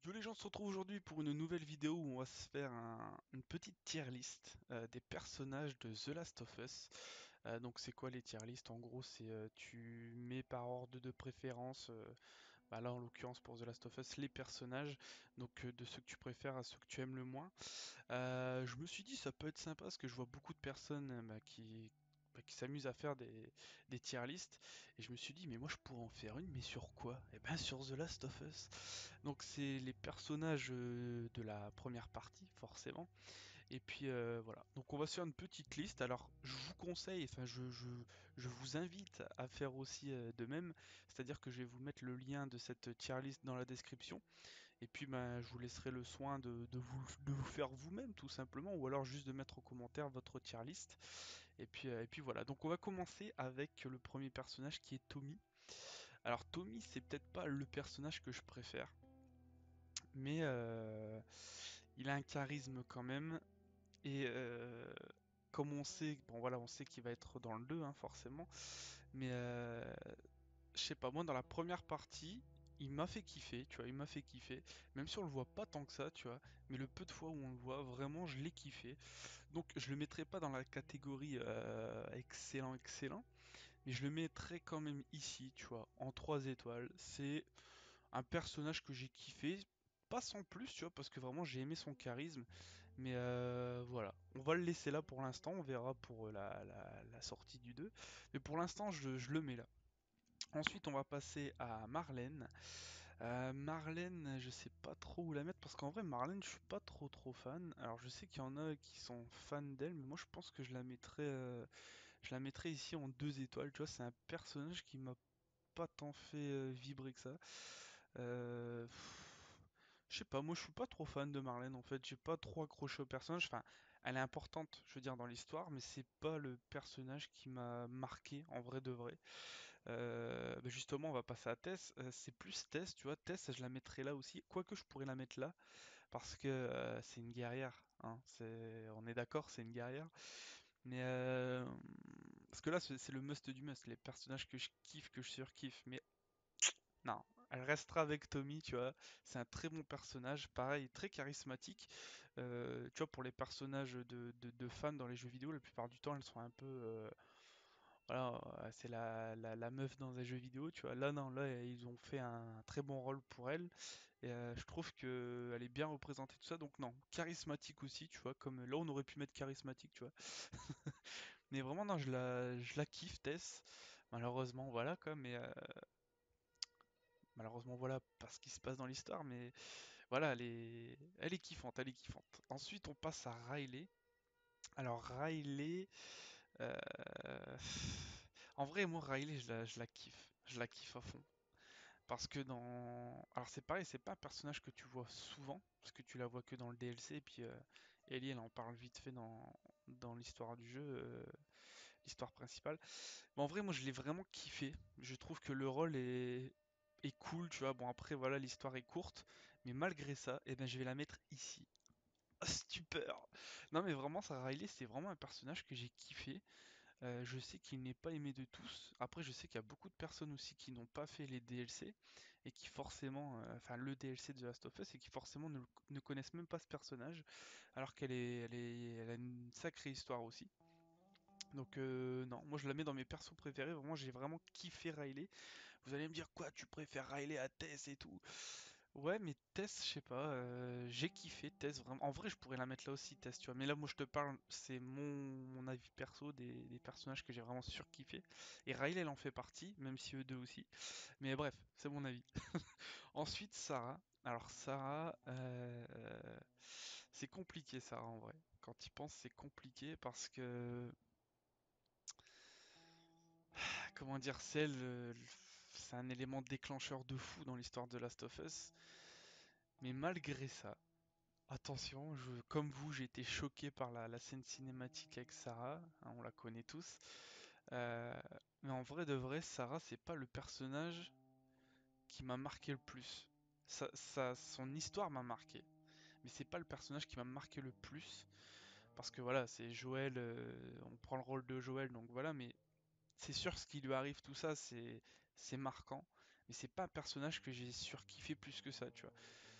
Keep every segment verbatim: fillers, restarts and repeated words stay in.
Yo les gens, on se retrouve aujourd'hui pour une nouvelle vidéo où on va se faire un- une petite tier list euh, des personnages de The Last of Us. Euh, donc c'est quoi les tier list? En gros c'est euh, tu mets par ordre de préférence, euh, bah là en l'occurrence pour The Last of Us, les personnages, donc euh, de ceux que tu préfères à ceux que tu aimes le moins. Euh, je me suis dit ça peut être sympa parce que je vois beaucoup de personnes euh, bah, qui, bah, qui s'amusent à faire des, des tier list et je me suis dit mais moi je pourrais en faire une mais sur quoi? Eh ben sur The Last of Us. Donc c'est les personnages euh, de la première partie forcément et puis euh, voilà, donc on va se faire une petite liste. Alors je vous conseille, enfin je, je, je vous invite à faire aussi euh, de même, c'est-à-dire que je vais vous mettre le lien de cette tier list dans la description. Et puis ben, je vous laisserai le soin de, de vous, de vous faire vous-même tout simplement, ou alors juste de mettre en commentaire votre tier list. Et puis, euh, et puis voilà, donc on va commencer avec le premier personnage qui est Tommy. Alors Tommy c'est peut-être pas le personnage que je préfère, mais euh, il a un charisme quand même. Et euh, comme on sait, bon voilà, on sait qu'il va être dans le deux hein, forcément, mais euh, je sais pas, moi dans la première partie, il m'a fait kiffer, tu vois, il m'a fait kiffer, même si on le voit pas tant que ça, tu vois, mais le peu de fois où on le voit, vraiment je l'ai kiffé. Donc je le mettrai pas dans la catégorie euh, excellent, excellent, mais je le mettrai quand même ici, tu vois, en trois étoiles. C'est un personnage que j'ai kiffé, pas sans plus, tu vois, parce que vraiment j'ai aimé son charisme, mais euh, voilà, on va le laisser là pour l'instant, on verra pour la, la- la sortie du deux, mais pour l'instant je, je le mets là. Ensuite, on va passer à Marlène. Euh, Marlène, je sais pas trop où la mettre parce qu'en vrai, Marlène, je suis pas trop trop fan. Alors, je sais qu'il y en a qui sont fans d'elle, mais moi, je pense que je la mettrais, euh, je la mettrais ici en deux étoiles. Tu vois, c'est un personnage qui m'a pas tant fait euh, vibrer que ça. Euh, pff, je sais pas, moi je suis pas trop fan de Marlène en fait, j'ai pas trop accroché au personnage, enfin elle est importante je veux dire dans l'histoire, mais c'est pas le personnage qui m'a marqué en vrai de vrai. Euh, bah, justement on va passer à Tess. Euh, c'est plus Tess, tu vois, Tess je la mettrais là aussi, quoique je pourrais la mettre là, parce que euh, c'est une guerrière, hein. C'est... on est d'accord, c'est une guerrière, mais euh, parce que là c'est c'est le must du must, les personnages que je kiffe, que je surkiffe, mais non, elle restera avec Tommy, tu vois. C'est un très bon personnage, pareil, très charismatique. Euh, tu vois, pour les personnages de, de- de fans dans les jeux vidéo, la plupart du temps, elles sont un peu. euh, voilà, euh, c'est la, la, la meuf dans un jeu vidéo, tu vois. Là, non, là, ils ont fait un très bon rôle pour elle. Et euh, je trouve que elle est bien représentée, tout ça. Donc, non, charismatique aussi, tu vois. Comme là, on aurait pu mettre charismatique, tu vois. Mais vraiment, non, je la, je la kiffe, Tess. Malheureusement, voilà, quoi. Mais. euh, Malheureusement, voilà pas ce qui se passe dans l'histoire, mais voilà, elle est, elle est kiffante, elle est kiffante. Ensuite, on passe à Riley. Alors, Riley, euh, en vrai, moi, Riley, je la, je la kiffe. Je la kiffe à fond. Parce que dans. Alors, c'est pareil, c'est pas un personnage que tu vois souvent, parce que tu la vois que dans le D L C, et puis euh, Ellie, elle en parle vite fait dans, dans l'histoire du jeu, euh, l'histoire principale. Mais en vrai, moi, je l'ai vraiment kiffé. Je trouve que le rôle est, est cool, tu vois. Bon, après, voilà, l'histoire est courte. Mais malgré ça, eh ben, je vais la mettre ici. Ah, stupeur! Non, mais vraiment, Sarah Riley, c'est vraiment un personnage que j'ai kiffé. Euh, je sais qu'il n'est pas aimé de tous. Après, je sais qu'il y a beaucoup de personnes aussi qui n'ont pas fait les D L C et qui forcément, euh, enfin le D L C de The Last of Us et qui forcément ne, ne connaissent même pas ce personnage, alors qu'elle est, elle est, elle a une sacrée histoire aussi. Donc euh, non, moi je la mets dans mes persos préférés, vraiment j'ai vraiment kiffé Riley. Vous allez me dire quoi, tu préfères Riley à Tess et tout? Ouais mais Tess, je sais pas, euh, j'ai kiffé Tess vraiment. En vrai je pourrais la mettre là aussi Tess, tu vois. Mais là moi je te parle, c'est mon, mon avis perso des, des personnages que j'ai vraiment surkiffé. Et Riley elle en fait partie, même si eux deux aussi. Mais bref, c'est mon avis. Ensuite Sarah. Alors Sarah, euh, c'est compliqué Sarah en vrai. Quand il pense c'est compliqué parce que comment dire, celle, euh, c'est un élément déclencheur de fou dans l'histoire de Last of Us. Mais malgré ça, attention, je, comme vous, j'ai été choqué par la, la scène cinématique avec Sarah, hein, on la connaît tous. Euh, mais en vrai de vrai, Sarah, c'est pas le personnage qui m'a marqué le plus. Ça, ça- son histoire m'a marqué, mais c'est pas le personnage qui m'a marqué le plus. Parce que voilà, c'est Joël, euh, on prend le rôle de Joël, donc voilà, mais c'est sûr ce qui lui arrive, tout ça, c'est c'est marquant, mais c'est pas un personnage que j'ai surkiffé plus que ça, tu vois.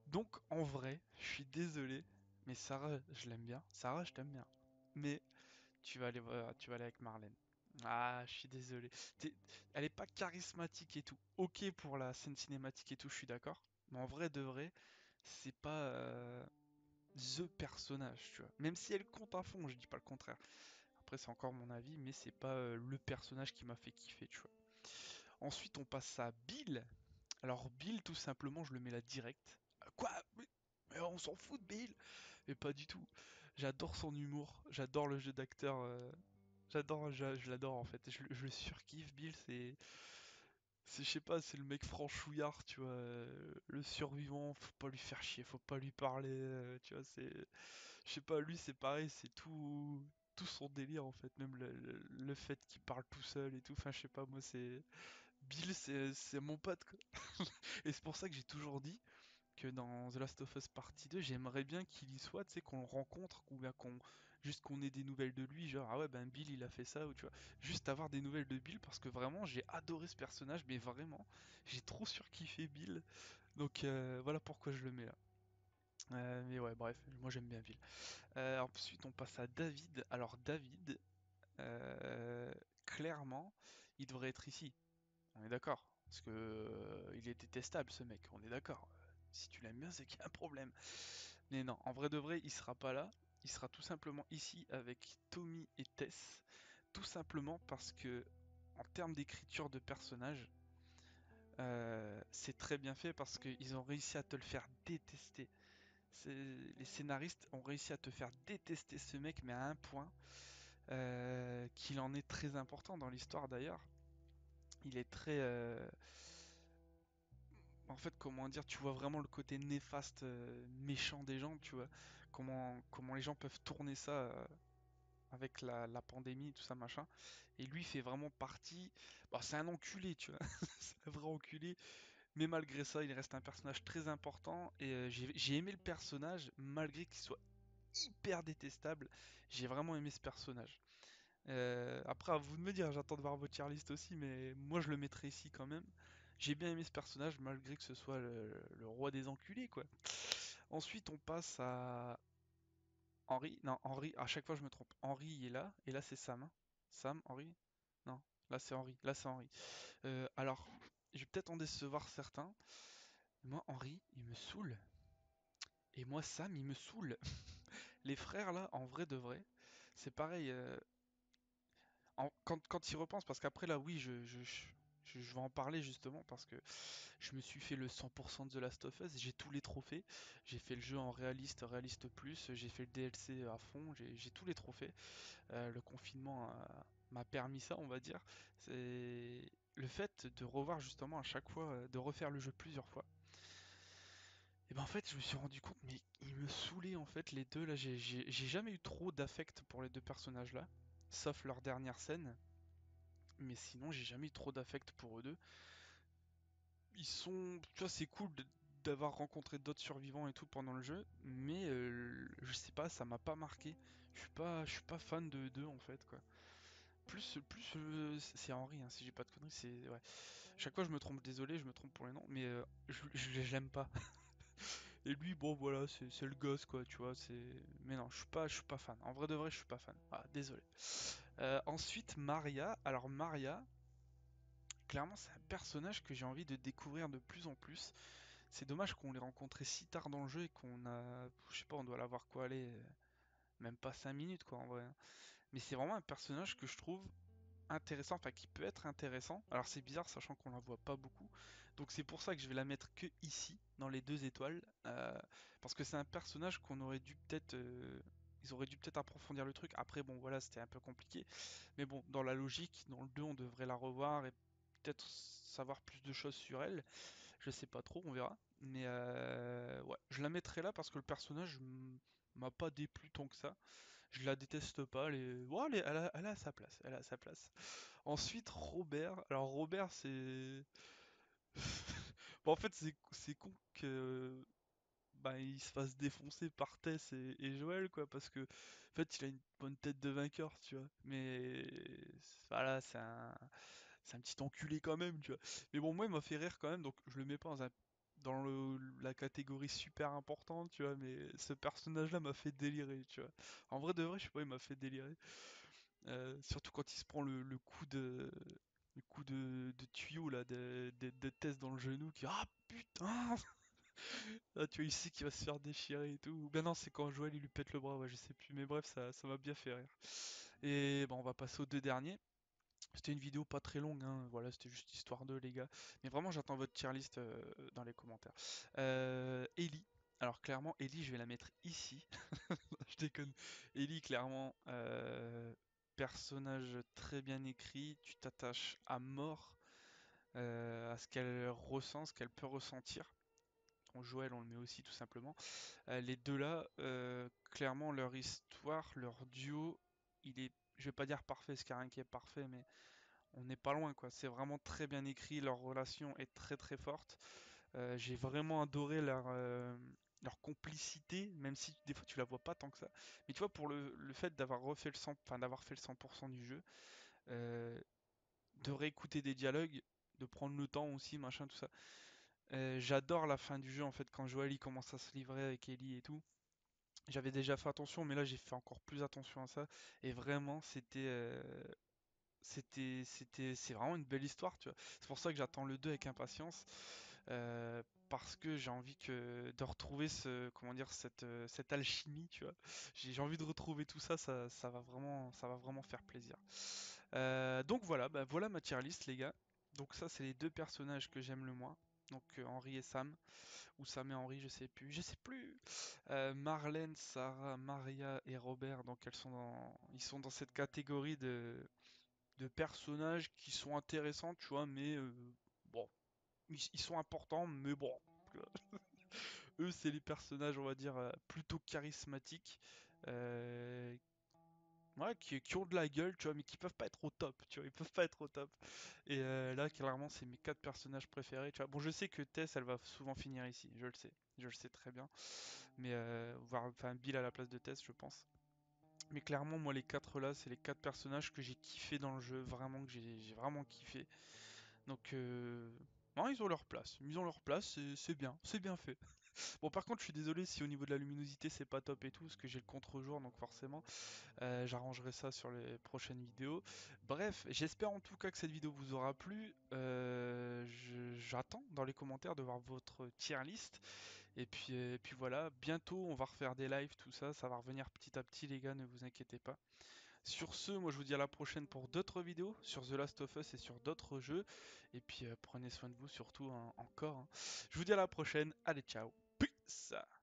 Donc en vrai, je suis désolé, mais Sarah, je l'aime bien. Sarah, je t'aime bien. Mais tu vas aller voir, tu vas aller avec Marlène. Ah, je suis désolé. T'es- Elle est pas charismatique et tout. Ok pour la scène cinématique et tout, je suis d'accord. Mais en vrai de vrai, c'est pas euh, the personnage, tu vois. Même si elle compte à fond, je dis pas le contraire. Après, c'est encore mon avis, mais c'est pas euh, le personnage qui m'a fait kiffer, tu vois. Ensuite, on passe à Bill. Alors, Bill, tout simplement, je le mets là direct. Euh, Quoi? Mais, mais on s'en fout de Bill! Mais pas du tout. J'adore son humour, j'adore le jeu d'acteur. euh, J'adore, je, je l'adore en fait. Je, je le surkiffe, Bill. C'est, c'est, je sais pas, c'est le mec franchouillard, tu vois. euh, Le survivant, faut pas lui faire chier, faut pas lui parler, euh, tu vois. C'est, je sais pas, lui, c'est pareil, c'est tout, tout son délire en fait. Même le, le- le fait qu'il parle tout seul et tout. Enfin, je sais pas, moi, c'est. Bill, c'est, c'est mon pote, quoi. Et c'est pour ça que j'ai toujours dit que dans The Last of Us Partie deux, j'aimerais bien qu'il y soit, tu sais, qu'on le rencontre, ou bien qu'on juste qu'on ait des nouvelles de lui, genre ah ouais ben Bill il a fait ça, ou tu vois, juste avoir des nouvelles de Bill parce que vraiment j'ai adoré ce personnage, mais vraiment j'ai trop surkiffé Bill, donc euh, voilà pourquoi je le mets là. Euh, mais ouais bref, moi j'aime bien Bill. Euh, ensuite on passe à David. Alors David, euh, clairement, il devrait être ici. On est d'accord. Parce que euh, il est détestable ce mec, on est d'accord. Si tu l'aimes bien, c'est qu'il y a un problème. Mais non, en vrai de vrai, il sera pas là. Il sera tout simplement ici avec Tommy et Tess. Tout simplement parce que, en termes d'écriture de personnage, euh, c'est très bien fait parce qu'ils ont réussi à te le faire détester. Les scénaristes ont réussi à te faire détester ce mec, mais à un point euh, qu'il en est très important dans l'histoire d'ailleurs. Il est très, euh, en fait, comment dire, tu vois vraiment le côté néfaste, euh, méchant des gens, tu vois. Comment, comment les gens peuvent tourner ça euh, avec la, la pandémie, tout ça, machin. Et lui fait vraiment partie. Bon, c'est un enculé, tu vois. C'est un vrai enculé. Mais malgré ça, il reste un personnage très important. Et euh, j'ai j'ai aimé le personnage, malgré qu'il soit hyper détestable. J'ai vraiment aimé ce personnage. Euh, après, à vous de me dire, j'attends de voir votre tier list aussi, mais moi je le mettrai ici quand même. J'ai bien aimé ce personnage, malgré que ce soit le, le roi des enculés, quoi. Ensuite, on passe à Henri. Non, Henri, à chaque fois je me trompe. Henri il est là, et là c'est Sam. hein. Sam, Henri? Non, là c'est Henri. Là c'est Henri. Euh, alors, je vais peut-être en décevoir certains. Moi, Henri, il me saoule. Et moi, Sam, il me saoule. Les frères là, en vrai de vrai, c'est pareil. euh, en- quand, quand il repense, parce qu'après là, oui, je, je, je, je vais en parler justement, parce que je me suis fait le cent pour cent de The Last of Us, j'ai tous les trophées, j'ai fait le jeu en réaliste, réaliste plus, j'ai fait le D L C à fond, j'ai j'ai tous les trophées. Euh, le confinement a- m'a permis ça, on va dire. C'est le fait de revoir justement à chaque fois, euh, de refaire le jeu plusieurs fois. Et ben en fait, je me suis rendu compte, mais ils me saoulaient en fait les deux là. J'ai j'ai- j'ai jamais eu trop d'affect pour les deux personnages là, sauf leur dernière scène. Mais sinon, j'ai jamais eu trop d'affect pour eux deux. Ils sont, tu vois, c'est cool de- d'avoir rencontré d'autres survivants et tout pendant le jeu, mais euh, je sais pas, ça m'a pas marqué. Je suis pas, je suis pas fan de d'eux en fait quoi. Plus, plus, euh, c'est Henri, hein, si j'ai pas de conneries, c'est ouais. Chaque fois je me trompe, désolé, je me trompe pour les noms, mais euh, je, je, je l'aime pas. Et lui, bon voilà, c'est c'est le gosse quoi, tu vois, c'est. Mais non, je suis pas, je suis pas fan. En vrai de vrai, je suis pas fan. Ah, désolé. Euh, ensuite, Maria. Alors Maria, clairement, c'est un personnage que j'ai envie de découvrir de plus en plus. C'est dommage qu'on l'ait rencontré si tard dans le jeu et qu'on a, je sais pas, on doit l'avoir quoi aller, euh, même pas cinq minutes quoi en vrai. hein. Mais c'est vraiment un personnage que je trouve intéressant, enfin qui peut être intéressant. Alors c'est bizarre sachant qu'on la voit pas beaucoup. Donc c'est pour ça que je vais la mettre que ici, dans les deux étoiles. euh, parce que c'est un personnage qu'on aurait dû peut-être... euh, Ils auraient dû peut-être approfondir le truc. Après bon voilà c'était un peu compliqué. Mais bon, dans la logique, dans le deux on devrait la revoir et peut-être savoir plus de choses sur elle. Je sais pas trop, on verra. Mais euh, ouais, je la mettrai là parce que le personnage m- m'a pas déplu tant que ça. Je la déteste pas, elle est... ouais, elle, est- elle a, elle a sa place, elle a sa place. Ensuite, Robert. Alors, Robert, c'est. Bon, en fait, c'est c'est con que. Bah, il se fasse défoncer par Tess et, et Joël, quoi, parce que. En fait, il a une bonne tête de vainqueur, tu vois. Mais. Voilà, c'est un. C'est un petit enculé quand même, tu vois. Mais bon, moi, il m'a fait rire quand même, donc je le mets pas dans un dans le, la catégorie super importante, tu vois, mais ce personnage-là m'a fait délirer, tu vois. En vrai de vrai, je sais pas, il m'a fait délirer. Euh, surtout quand il se prend le, le coup de le coup de, de tuyau là, de, de, de test dans le genou qui ah putain là tu vois il sait qu'il va se faire déchirer et tout. Ou ben non c'est quand Joël il lui pète le bras, ouais je sais plus, mais bref ça ça m'a bien fait rire. Et bon on va passer aux deux derniers. C'était une vidéo pas très longue, hein, voilà, c'était juste histoire de les gars. Mais vraiment, j'attends votre tier list euh, dans les commentaires. Euh, Ellie. Alors clairement, Ellie, je vais la mettre ici. Je déconne. Ellie, clairement, euh, personnage très bien écrit. Tu t'attaches à mort euh, à ce qu'elle ressent, ce qu'elle peut ressentir. En Joël, on le met aussi tout simplement. Euh, les deux là, euh, clairement, leur histoire, leur duo, il est, je vais pas dire parfait, parce qu'il n'y a rien qui est parfait, mais on n'est pas loin quoi. C'est vraiment très bien écrit, leur relation est très très forte. Euh, j'ai vraiment adoré leur, euh, leur complicité, même si des fois tu la vois pas tant que ça. Mais tu vois, pour le, le fait d'avoir refait le cent, enfin d'avoir fait le cent pour cent du jeu, euh, de réécouter des dialogues, de prendre le temps aussi, machin, tout ça. Euh, j'adore la fin du jeu en fait quand Joël il commence à se livrer avec Ellie et tout. J'avais déjà fait attention, mais là j'ai fait encore plus attention à ça. Et vraiment, c'était euh, C'était, c'était, c'est vraiment une belle histoire, tu vois. C'est pour ça que j'attends le deux avec impatience, euh, parce que j'ai envie que de retrouver ce, comment dire, cette, euh, cette alchimie, tu vois. J'ai j'ai envie de retrouver tout ça, ça, ça va vraiment, ça va vraiment faire plaisir. Euh, donc voilà, bah voilà ma tier list, les gars. Donc ça, c'est les deux personnages que j'aime le moins. Donc euh, Henri et Sam, ou Sam et Henri, je sais plus, je sais plus. Euh, Marlène, Sarah, Maria et Robert, donc elles sont dans, ils sont dans cette catégorie de de personnages qui sont intéressants, tu vois, mais euh, bon, ils, ils sont importants, mais bon, eux, c'est les personnages, on va dire, euh, plutôt charismatiques, euh, ouais, qui, qui ont de la gueule, tu vois, mais qui peuvent pas être au top, tu vois, ils peuvent pas être au top. Et euh, là, clairement, c'est mes quatre personnages préférés, tu vois. Bon, je sais que Tess, elle va souvent finir ici, je le sais, je le sais très bien, mais euh, voir, enfin, Bill à la place de Tess, je pense. Mais clairement, moi, les quatre là, c'est les quatre personnages que j'ai kiffé dans le jeu, vraiment que j'ai j'ai vraiment kiffé. Donc, euh, non, ils ont leur place. Ils ont leur place, c'est c'est bien, c'est bien fait. Bon, par contre, je suis désolé si au niveau de la luminosité c'est pas top et tout, parce que j'ai le contre-jour, donc forcément, euh, j'arrangerai ça sur les prochaines vidéos. Bref, j'espère en tout cas que cette vidéo vous aura plu. Euh, je- j'attends dans les commentaires de voir votre tier list. Et puis, euh, et puis voilà, bientôt on va refaire des lives, tout ça, ça va revenir petit à petit, les gars, ne vous inquiétez pas. Sur ce, moi je vous dis à la prochaine pour d'autres vidéos sur The Last of Us et sur d'autres jeux. Et puis euh, prenez soin de vous surtout hein, encore, hein. Je vous dis à la prochaine. Allez, ciao. Peace.